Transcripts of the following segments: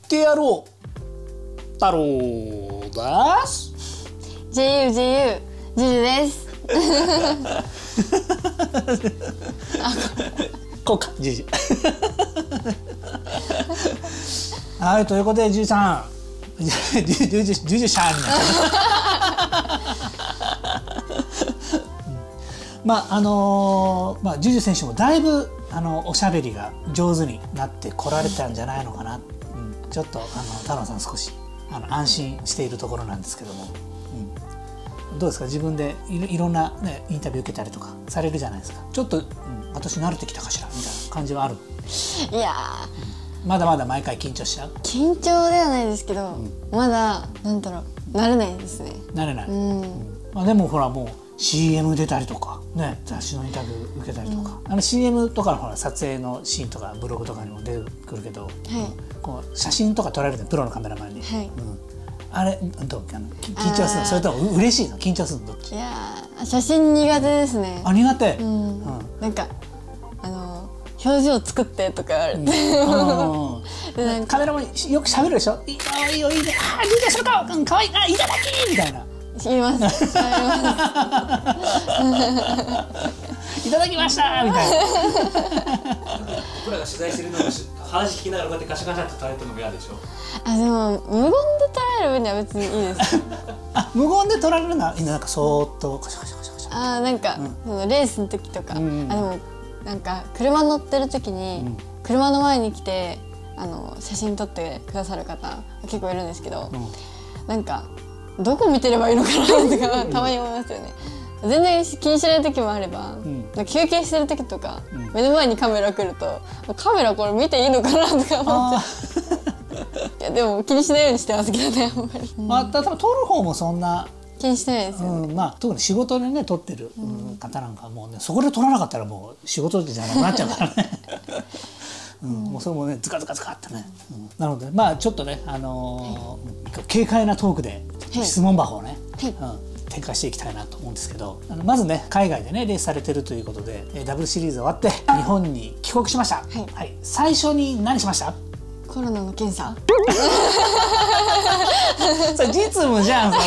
ってやろう太郎です。 JU ジュジュです。 こうかジュジュはい、ということでジュジュさんジュジュさんになったジュジュ選手もだいぶおしゃべりが上手になってこられたんじゃないのかな、ちょっと太郎さん少し安心しているところなんですけども、どうですか、自分でいろんな、ね、インタビュー受けたりとかされるじゃないですか。ちょっと、私慣れてきたかしらみたいな感じはある？ いやまだまだ毎回緊張しちゃう？ 緊張ではないですけど、まだなんだろう、慣れないですね。 慣れない、でもほらもう CM 出たりとかね、雑誌のインタビュー受けたりとか、CM とかのほら撮影のシーンとかブログとかにも出てくるけど、こう写真とか撮られてプロのカメラマンに、あれどう緊張するの？それとも嬉しいの？緊張するの？どっち？ いや写真苦手ですね。 あ、苦手？ なんか表情作ってとか言われて、 カメラマンよく喋るでしょ。いいよいいね、ああいいでしょか、かわいい、あいただきみたいな。 言います。いただきましたみたいな。 僕らが取材してるのを話聞きながらこうやってガシャガシャって撮られてるのも嫌でしょ。 でも無言で撮られる分には別にいいです。 無言で撮られるのはいいの？なんかそーっとガシャガシャガシャガシャ。 なんか、レースの時とか、でもなんか車乗ってる時に、車の前に来て写真撮ってくださる方結構いるんですけど、なんかどこ見てればいいのかなとかたまに思いますよね。全然気にしない時もあれば、なんか休憩してる時とか、目の前にカメラ来るとカメラこれ見ていいのかなとか思って。いやでも気にしないようにしてますけどね、あんまり。 多分撮る方もそんな気にしてないですよね。 特に仕事でね撮ってる方なんかもうね、そこで撮らなかったらもう仕事じゃなくなっちゃうからね。もうそれもねズカズカズカってね、なのでちょっとね軽快なトークで質問箱をね展開していきたいなと思うんですけど、まずね海外でねレースされてるということで、ダブルシリーズ終わって日本に帰国しました。最初に何しました？ コロナの検査。 それ実務じゃんそれ。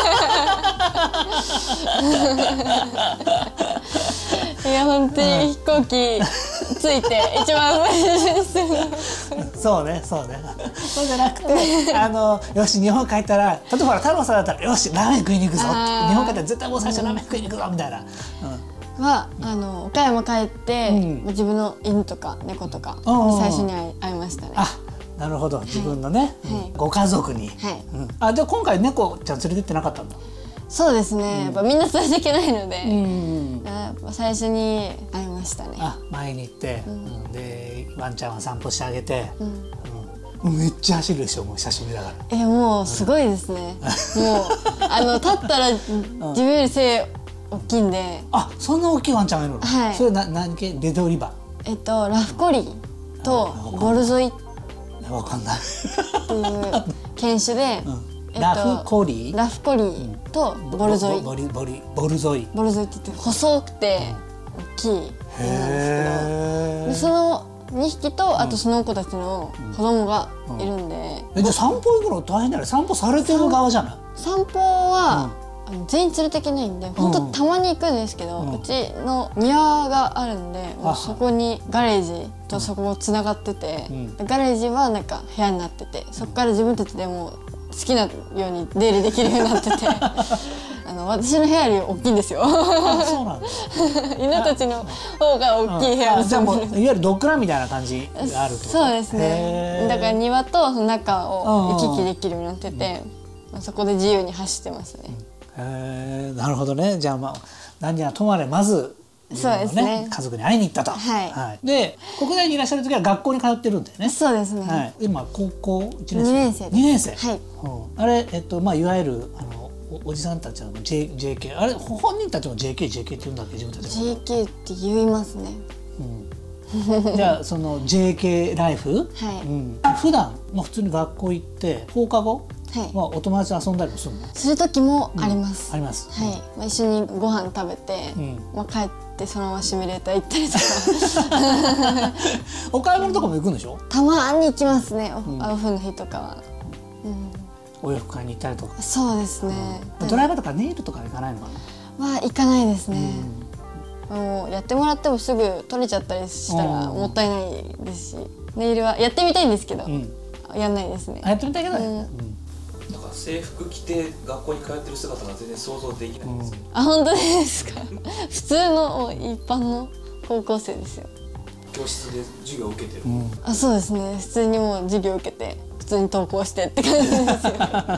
いや本当に飛行機ついて一番最初にするの。 そうねそうね。そうじゃなくてよし日本帰ったら、例えばほら太郎さんだったらよしラーメン食いに行くぞ、日本帰ったら絶対もう最初ラーメン食いに行くぞみたいな。 岡山帰って自分の犬とか猫とか最初に会いましたね。 なるほど、自分のねご家族に。じゃあ今回猫ちゃん連れてってなかったんだ？ そうですね、やっぱみんな連れていけないので、やっぱ最初に会いましたね。 前に行って、でワンちゃんは散歩してあげて、めっちゃ走るでしょ、もう久しぶりだから。 もうすごいですね。もう立ったら自分より背大きいんで。 そんな大きいワンちゃんがいるの？それ何系？レドリバー？ ラフコリーとボルゾイ。 わかんない。 っていう犬種で。 ラフコリーとボルゾイ。 ボルゾイ。 ボルゾイって言って細くて大きい犬なんですけど、その2匹とあとその子たちの子供がいるんで。 じゃあ散歩行くの大変だよね。散歩されてる側じゃない？ 散歩は全員連れていけないんで、本当たまに行くんですけど、うちの庭があるんで、そこにガレージとそこもつながってて、ガレージはなんか部屋になってて、そこから自分たちでも好きなように出入りできるようになってて。私の部屋より大きいんですよ。 そうなんだ。 犬たちの方が大きい部屋を。 じゃあもういわゆるドッグランみたいな感じがあると。 そうですね。だから庭とその中を行き来できるようになってて、そこで自由に走ってますね。 なるほどね。じゃあ何やともあれまずそうですね、 家族に会いに行ったと。で国内にいらっしゃる時は学校に通ってるんだよね。 そうですね。 今高校1年生。 2年生。 あれいわゆるおじさんたちの JK、 あれ本人たちも JK って言うんだっけ、自分たちも JK って言いますね。 じゃあその JK ライフ、普段普通に学校行って放課後お友達と遊んだりもするの？ する時もあります。 あります。 一緒にご飯食べて帰ってそのままシミュレーター行ったりとかお買い物とかも行くんでしょ？ たまに行きますね、オフの日とかは。 お洋服買いに行ったりとか。 そうですね。 ドライバーとかネイルとか行かないのかな？ は行かないですね。もうやってもらってもすぐ取れちゃったりしたらもったいないですし、ネイルはやってみたいんですけど、やんないですね。 やってみたいけど、 なんか制服着て学校に通ってる姿が全然想像できないんですけど。 あ、本当ですか？普通の一般の高校生ですよ。 教室で授業を受けてる。 あ、そうですね。普通にもう授業受けて普通に登校してって感じですよ。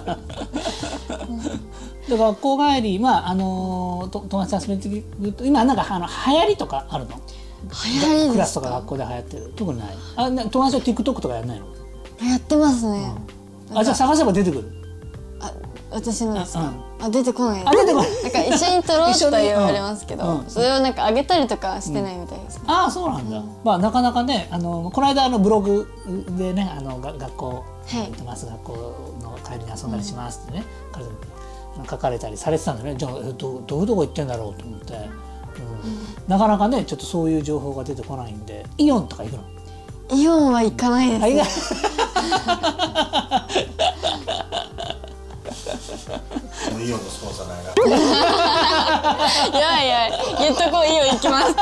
で学校帰り、友達と遊びに行くと今なんか流行りとかあるの？ 流行りですか？ クラスとか学校で流行ってる。特にない。友達は TikTok とかやんないの？ やってますね。 じゃあ探せば出てくる。 私のですか？出てこない。 出てこない。 なんか一緒に撮ろうと言われますけど、それをなんか上げたりとかしてないみたいです。 ああ、そうなんだ。まあなかなかね、この間ブログでね、学校行ってます、学校の帰りに遊んだりしますってね、書かれたりされてたんだね。じゃあどういうとこ行ってんだろうと思って、なかなかねちょっとそういう情報が出てこないんで、イオンとか行くの？ イオンは行かないですね。 イオンのスポンサーないな。 いや言っとこう、イオン行きます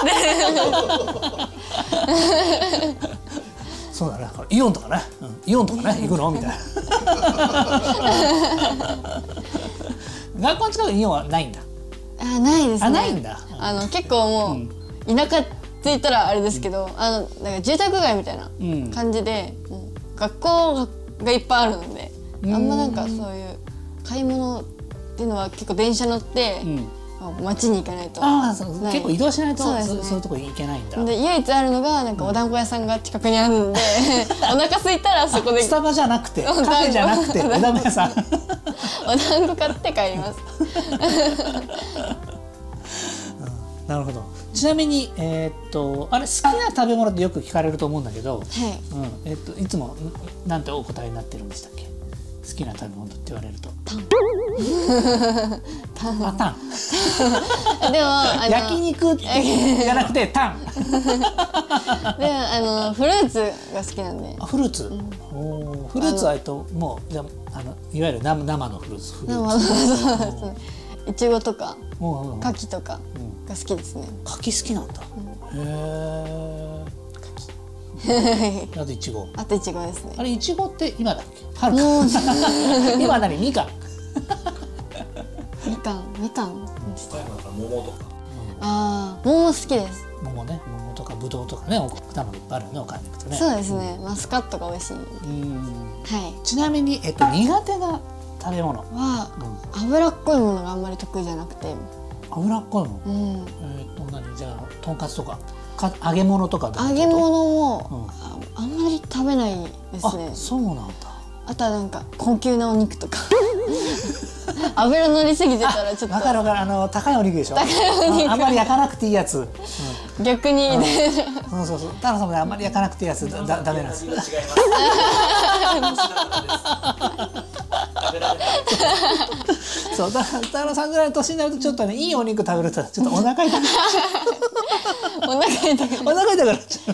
って。 そうだね。イオンとかね、イオンとかね行くのみたいな。学校の近くにイオンはないんだ。 ないですね。 ないんだ。 結構もう田舎って言ったらあれですけど、なんか住宅街みたいな感じで、学校がいっぱいあるので、あんまなんかそういう買い物っていうのは結構電車乗って、街に行かないと。 結構移動しないとそういうとこ行けないんだ。 で唯一あるのがなんかお団子屋さんが近くにあるので、お腹空いたらそこでスタバじゃなくてカフェじゃなくてお団子屋さん。 お団子買って帰ります。 なるほど。ちなみにあれ好きな食べ物ってよく聞かれると思うんだけど、いつもなんてお答えになってるんでしたっけ？好きな食べ物って言われると。タン。タン。 でも焼肉じゃなくてタン。 でフルーツが好きなんで。 フルーツ。フルーツはもうじゃいわゆる生のフルーツ。 いちごとか柿とかが好きですね。 柿好きなんだ。へえ。あといちご。 あといちごですね。 あれいちごって今だっけ？春か。今何？みかん。 みかん。 桃とか。 桃好きです。 桃ね、桃とかぶどうとかね、果物いっぱいあるよね、お買いに行くとね。 そうですね。マスカットが美味しい。 ちなみに苦手な食べ物は脂っこいものがあんまり得意じゃなくて。 脂っこいの？何じゃあとんかつとか揚げ物とか。 揚げ物もあんまり食べないですね。 そうなんだ。 あとはなんか高級なお肉とか油乗りすぎてたらちょっと。 わかる高いお肉でしょ。あんまり焼かなくていいやつ。 逆にそう田野さんもあんまり焼かなくていいやつダメなんです。そう田野さんぐらいの年になるとちょっとねいいお肉食べるとちょっとお腹痛くなっちゃう。 お腹痛くなっちゃう。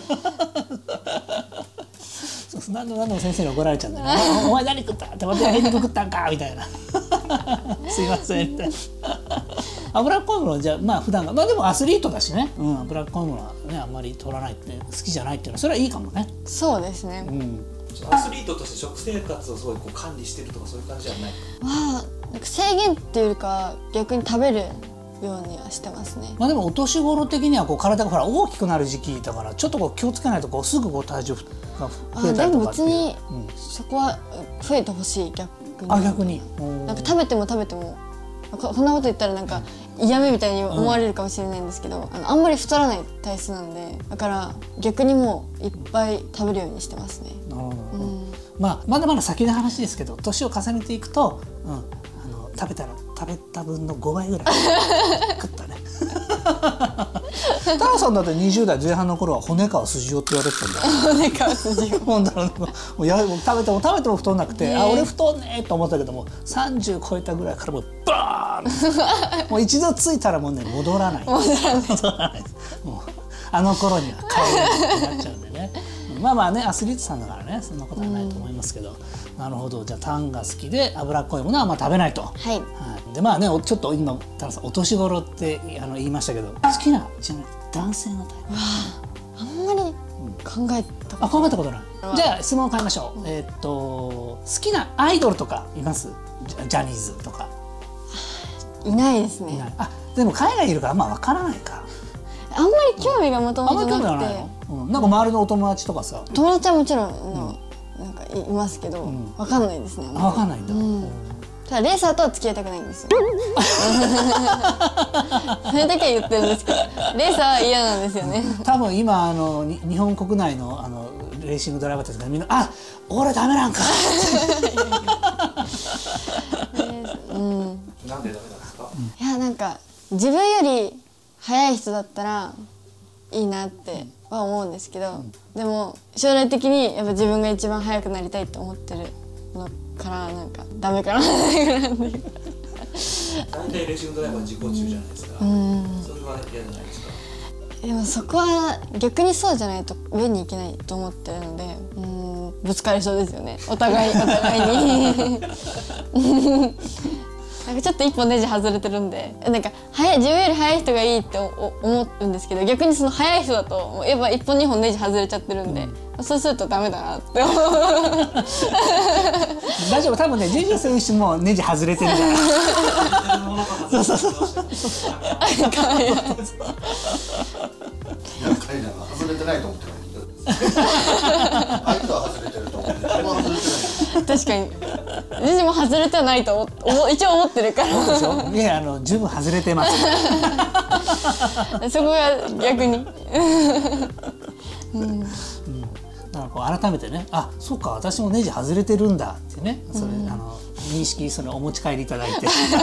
何度も先生に怒られちゃうんだよね。お前何食ったってまた焼肉食ったんかみたいな。すいませんみたいな。脂っこいものはじゃあ普段がでもアスリートだしね、脂っこいものはねあんまり取らないって好きじゃないっていうのはそれはいいかもね。 そうですね。 アスリートとして食生活をすごい管理してるとかそういう感じじゃない？ なんか制限っていうよりか逆に食べるようにはしてますね。 でもお年頃的には体が大きくなる時期だからちょっと気をつけないとすぐ体重が増えたりとかっていう。でも別にそこは増えてほしい逆に。 逆に。 なんか食べてもこんなこと言ったらなんか嫌味みたいに思われるかもしれないんですけど、あんまり太らない体質なんでだから逆にもういっぱい食べるようにしてますね。 まだまだ先の話ですけど年を重ねていくと、食べた分の5倍ぐらい食ったね。タロさんだって20代前半の頃は骨皮筋をって言われてたんだよ。 骨皮筋を。 食べても太んなくて、俺太んねえと思ったけども30超えたぐらいからもうバーンもう一度ついたらもうね戻らない。 あの頃には帰れるってなっちゃうんでね。まあまあね、アスリートさんだからね、そんなことはないと思いますけど、なるほど。じゃあタンが好きで脂っこいものはあんま食べないと。 はい。 でまあね、ちょっと今タンさんお年頃って言いましたけど、好きなちなみに男性のタイプ。 あんまり考えた考えたことない。じゃあ質問を変えましょう。好きなアイドルとかいます？ジャニーズとか。 いないですね。 いない。でも海外いるからあんま分からないか。 あんまり興味がもともとなくて。 なんか周りのお友達とかさ。 友達はもちろんなんかいますけど、分かんないですね。 分かんないんだ。 ただレーサーとは付き合いたくないんですよ。それだけは言ってるんですけど、レーサーは嫌なんですよね。 多分今日本国内のレーシングドライバーたちがみんな俺ダメなんか。 なんでダメなんですか？ いやなんか自分より速い人だったらいいなっては思うんですけど、でも将来的にやっぱ自分が一番速くなりたいと思ってるのからなんかダメかなっていう。 大体レーシングドライバー自己中じゃないですか。それは嫌じゃないですか。 でもそこは逆にそうじゃないと上に行けないと思ってるので、ぶつかりそうですよね。お互いに。なんかちょっと一本ネジ外れてるんで、なんか自分より速い人がいいって思うんですけど、逆にその速い人だとやっぱ一本二本ネジ外れちゃってるんで、そうするとダメだなって思う。 大丈夫、多分ね、ジェジュ選手もネジ外れてるから。そう。 彼らは外れてないと思ってない。相手は外れてると思って、自分は外れてない。 確かに。ジェジュも外れてはないと一応思ってるから。 そうでしょ。いや十分外れてます。 そこが逆に。 だから改めてね、そうか、私もネジ外れてるんだってね、それ認識お持ち帰りいただいて。 角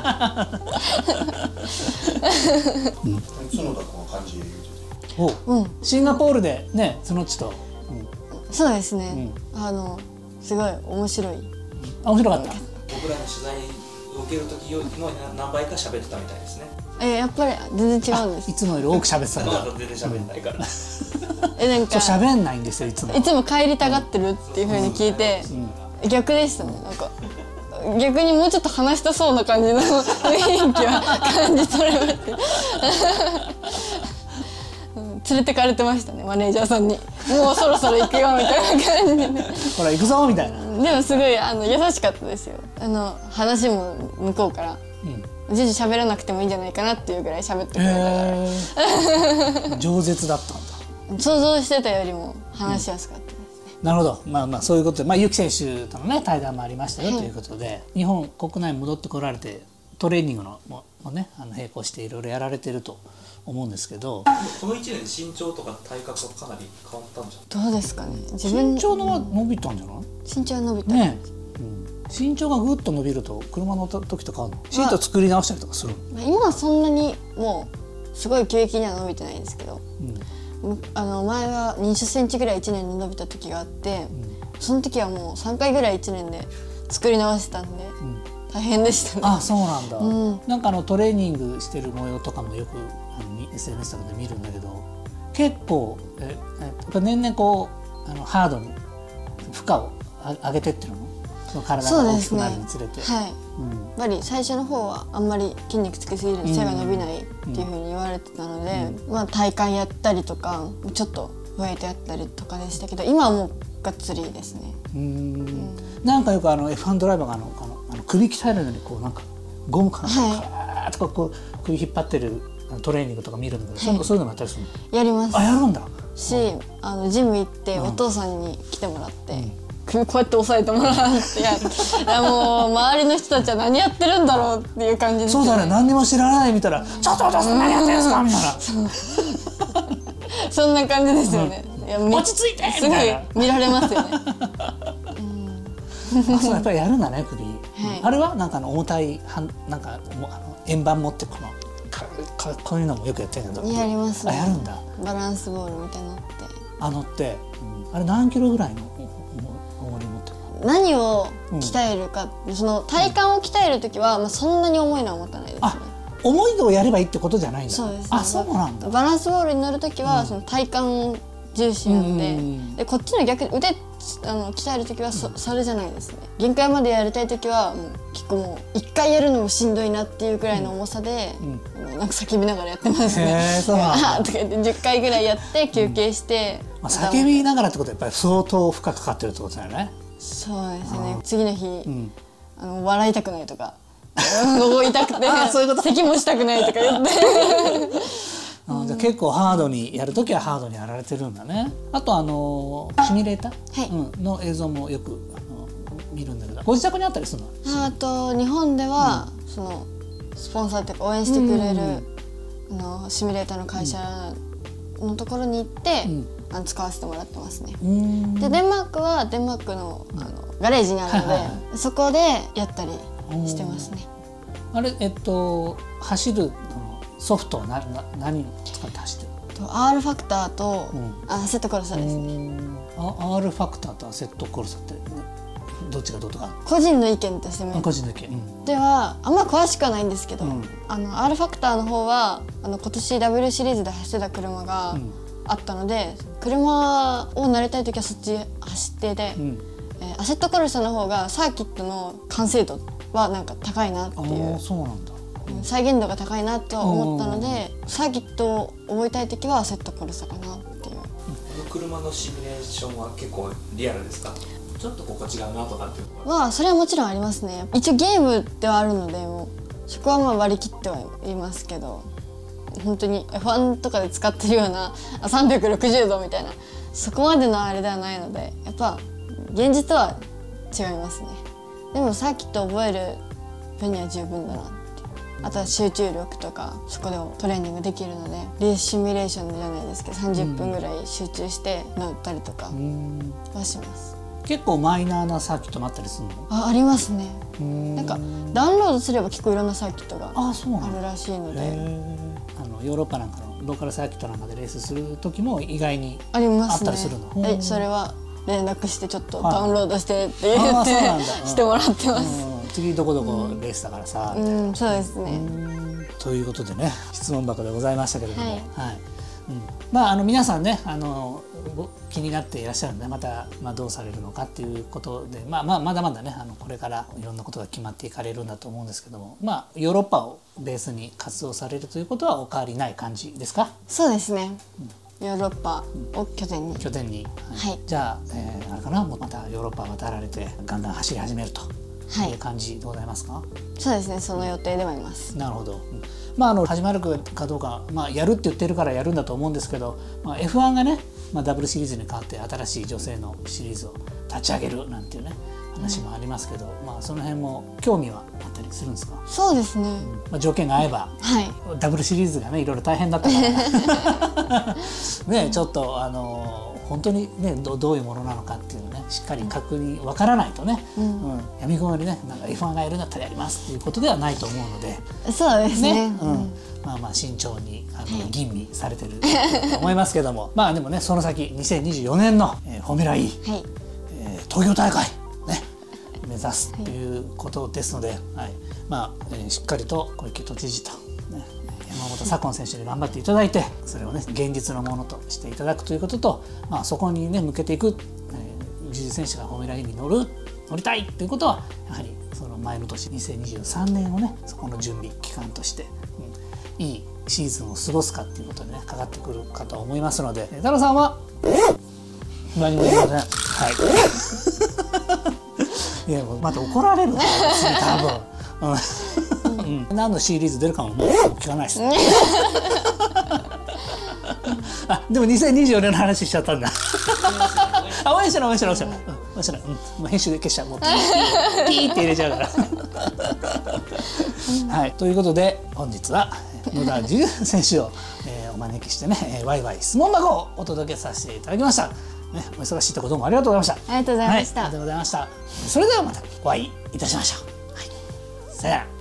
田君は感じシンガポールでね、そのちと。 そうですね。すごい面白い。 面白かった。 僕らの取材を受ける時よりも何倍か喋ってたみたいですね。 やっぱり全然違うんです。 いつもより多く喋ってたんだ。 全然喋んないから。 なんか喋んないんですよ、いつも。 いつも帰りたがってるっていう風に聞いて、逆でしたね。なんか逆にもうちょっと話したそうな感じの雰囲気は感じ取れました。連れてかれてましたね、マネージャーさんに。もうそろそろ行くよみたいな感じで。 ほら行くぞみたいな。 でもすごい優しかったですよ。話も向こうから。ジェジュ喋らなくてもいいんじゃないかなっていうぐらい喋ってくれたから。 饒舌だったんだ。 想像してたよりも話しやすかったですね。 なるほど。まあそういうことで、ユキ選手とのね対談もありましたよということで、日本国内に戻ってこられてトレーニングのもね並行していろいろやられてると思うんですけど、 この1年で身長とか体格がかなり変わったんじゃない？ どうですかね。 身長のは伸びたんじゃない？ 身長は伸びたね。身長がぐっと伸びると車の時とかシート作り直したりとかする。 今はそんなにもうすごい急激には伸びてないんですけど、前は20センチぐらい1年で伸びた時があって、その時はもう3回ぐらい1年で作り直してたんで、大変でしたね。 そうなんだ。なんかトレーニングしてる模様とかもよくSNS とかで見るんだけど、結構やっぱ年々こうハードに負荷を上げてってるの？その体が大きくなるにつれて。 はい。やっぱり最初の方はあんまり筋肉つけすぎると背が伸びないっていう風に言われてたので、体幹やったりとかちょっとウェイトやったりとかでしたけど、今はもうがっつりですね。 なんかよくF1 ドライバーが首鍛えるのにこうなんかゴムかなんかカーッとこう首引っ張ってるトレーニングとか見るんだけど、そういうのもやったりするの？ やります。 やるんだ。 し、ジム行ってお父さんに来てもらって。首こうやって押さえてもらって、もう周りの人たちは何やってるんだろうっていう感じです。 そうだね、何にも知らない見たら「ちょっとお父さん何やってるんですか?」みたいな。 そんな感じですよね。 落ち着いてすごい見られますよね。 そうやっぱりやるんだね、首。あれはなんか重たいなんか円盤持ってこういうのもよくやってるけど。 やりますね。 やるんだ。 バランスボールみたいなのって。 乗ってあれ何キロぐらいの重り持ってる？ 何を鍛えるか、その体幹を鍛えるときはそんなに重いのは持たないですね。 重いのをやればいいってことじゃないんだ。 そうですね。 あ、そうなんだ。 バランスボールに乗るときはその体幹重視なので、こっちの逆腕鍛えるときはそれじゃないですね。限界までやりたいときはもう結構もう1回やるのもしんどいなっていうくらいの重さで、なんか叫びながらやってますね。 そうなんだ。 あーとか言って10回ぐらいやって休憩して、 叫びながらってことはやっぱり相当負荷かかってるってことだよね。 そうですね。次の日、笑いたくないとか、喉痛くて咳もしたくないとか言って。 じゃあ結構ハードにやるときはハードにやられてるんだね。あとシミュレーター、の映像もよく見るんだけど、ご自宅にあったりするの？ あと日本では、そのスポンサーっていうか応援してくれる、シミュレーターの会社のところに行って、使わせてもらってますね。でデンマークはデンマークのガレージにあるので、そこでやったりしてますね。 あれ走るソフトは何を使って走ってるの？R ファクターとアセットコルサですね。 R ファクターとアセットコルサってどっちがどうとか？ 個人の意見としても個人の意見ではあんま詳しくはないんですけど、R ファクターの方は今年 W シリーズで走ってた車があったので、車を慣れたい時はそっち走ってて、アセットコルサの方がサーキットの完成度はなんか高いなっていう。 そうなんだ。 再現度が高いなと思ったので、サーキットを覚えたい時はアセットコルサかなっていう。 この車のシミュレーションは結構リアルですか？ちょっとここ違うなとかっていうのは。 それはもちろんありますね。一応ゲームではあるので、もうそこは割り切ってはいますけど、本当に F1 とかで使ってるような360度みたいなそこまでのあれではないので、やっぱ現実とは違いますね。でもサーキットを覚える分には十分だな。あとは集中力とかそこでトレーニングできるので、レースシミュレーションじゃないですけど30分ぐらい集中して乗ったりとかはします。 結構マイナーなサーキットもあったりするの？ ありますね。なんかダウンロードすれば結構いろんなサーキットがあるらしいので、 ヨーロッパなんかのローカルサーキットなんかでレースする時も意外にありますね。 あったりするの？ それは連絡してちょっとダウンロードしてって言ってしてもらってます。 次どこどこレースだからさ、 そうですね。 ということでね、質問箱でございましたけれども、まあ皆さんね気になっていらっしゃるんで、またどうされるのかっていうことで、まだまだねこれからいろんなことが決まっていかれるんだと思うんですけども、ヨーロッパをベースに活動されるということはお変わりない感じですか？ そうですね。ヨーロッパを拠点に。 じゃあ、あれかな、またヨーロッパ渡られてガンガン走り始めるという感じでございますか？ そうですね、その予定ではいます。 なるほど。始まるかどうか、やるって言ってるからやるんだと思うんですけど、F1 がね、W シリーズに代わって新しい女性のシリーズを立ち上げるなんていうね話もありますけど、その辺も興味はあったりするんですか？ そうですね。 条件が合えば、W シリーズがねいろいろ大変だったからね、ちょっと本当にねどういうものなのかっていうのねしっかり確認わからないとね、やみくもにねなんか F1 がやるんだったらやりますっていうことではないと思うので、 そうですね。 慎重に吟味されてると思いますけども、でもねその先2024年のフォーミュラ E、東京大会ね目指すということですので、しっかりと小池都知事と山本左近選手に頑張っていただいて、それをね現実のものとしていただくということと、そこにね向けていくジュ選手がフォーミュラ E に乗りたいということはやはりその前の年2023年をねそこの準備期間として、いいシーズンを過ごすかっていうことにねかかってくるかと思いますので、太郎さんは何も言いません。いやまた怒られるから多分。何のシリーズ出るかももう聞かないです。でも2024年の話しちゃったんだ。応援してる。もう編集で消しちゃう。もうピーって入れちゃうから。ということで本日は野田樹選手をお招きしてね、ワイワイ質問箱をお届けさせていただきました。お忙しいところどうもありがとうございました。 ありがとうございました。 それではまたお会いいたしましょう。さよなら。